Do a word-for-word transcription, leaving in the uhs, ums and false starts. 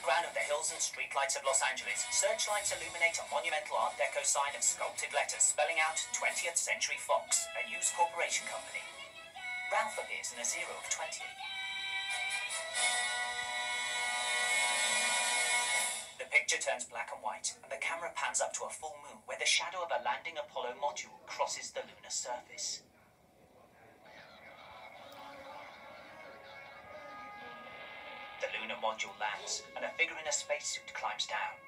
background of the hills and streetlights of Los Angeles, searchlights illuminate a monumental Art Deco sign of sculpted letters spelling out twentieth Century Fox, a News Corporation company. Ralph appears in a zero of twenty. The picture turns black and white, and the camera pans up to a full moon where the shadow of a landing Apollo module crosses the lunar surface. The lunar module lands, and a figure in a spacesuit climbs down.